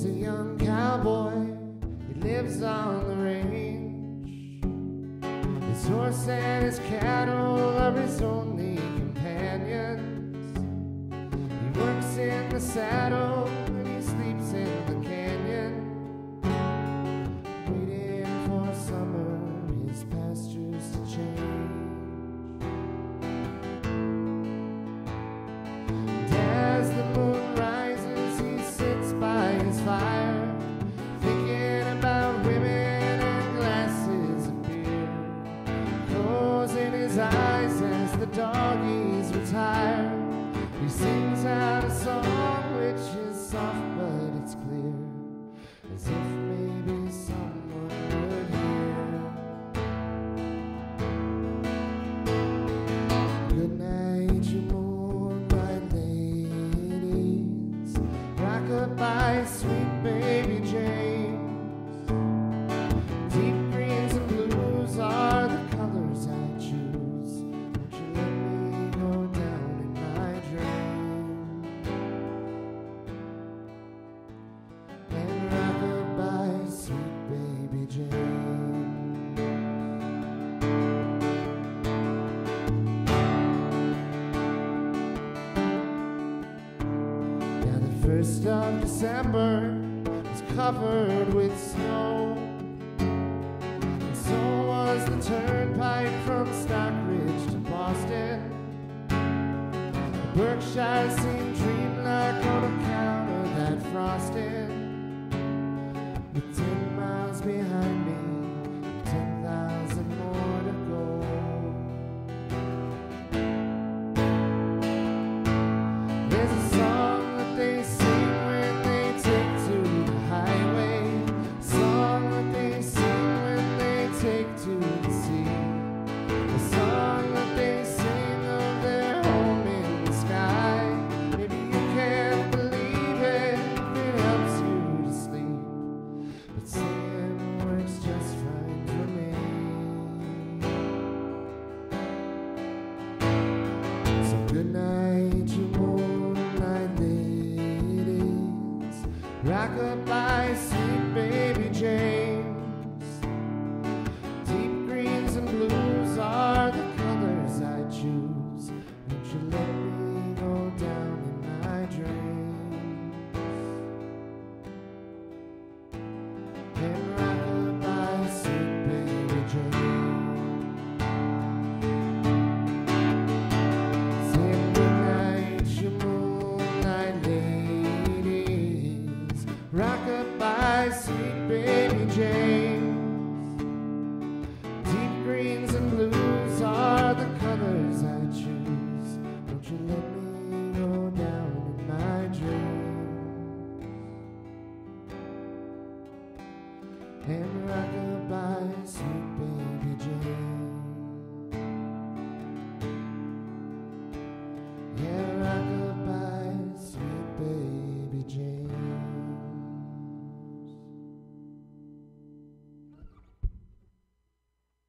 a young cowboy, he lives on the range. His horse and his cattle are his only companions. He works in the saddle and he sleeps in the canyon, waiting for summer, his pastures to change. And as the moon rises, he sits by his fire, thinking about women and glasses of beer, closing his eyes as the doggies retire. He sings out a song which is soft but it's clear, as if maybe someone would hear. Good night, you moonlight ladies, rock-a-bye, sweet baby James. Deep greens and blues are the colors I choose. Won't you let me go down in my dream and rock-a-bye, sweet baby James. Now the 1st of December is covered with snow, and so was the turnpike from Stockbridge to Boston. The Berkshire seemed dreamlike on account of that frosting. With 10 miles behind me, 10,000 more to go. There's a song that they sing when they take to the highway, a song that they sing when they take to the sea, a song that they sing of their home in the sky. Maybe you can't believe it if it helps you to sleep, but singing works just fine for me. So good night, you moonlight ladies, rock-a-bye, sweet baby James. Deep greens and blues are the colors I choose. Won't you let me go down in my dreams and rock-a-bye, sweet baby James. Saying good night, you moonlight ladies, rock-a-bye, sweet baby James.